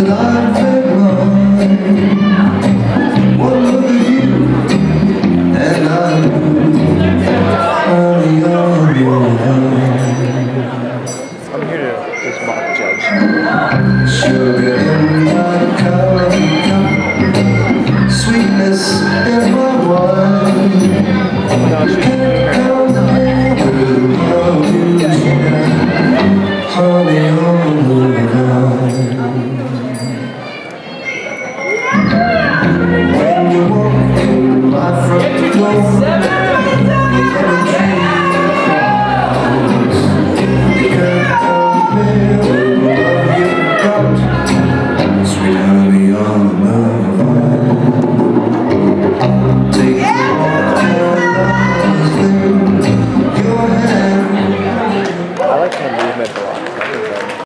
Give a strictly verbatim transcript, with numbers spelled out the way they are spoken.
and I've been mine. One look at you, and I'm honey on your mind. I'm here to just mock judge. Sugar in my coffee cup, sweetness in my wine. No, she Come here with love you share, honey on the vine. When you walk in my front door, the other tree falls. You can't compare with love you've got, sweet honey on the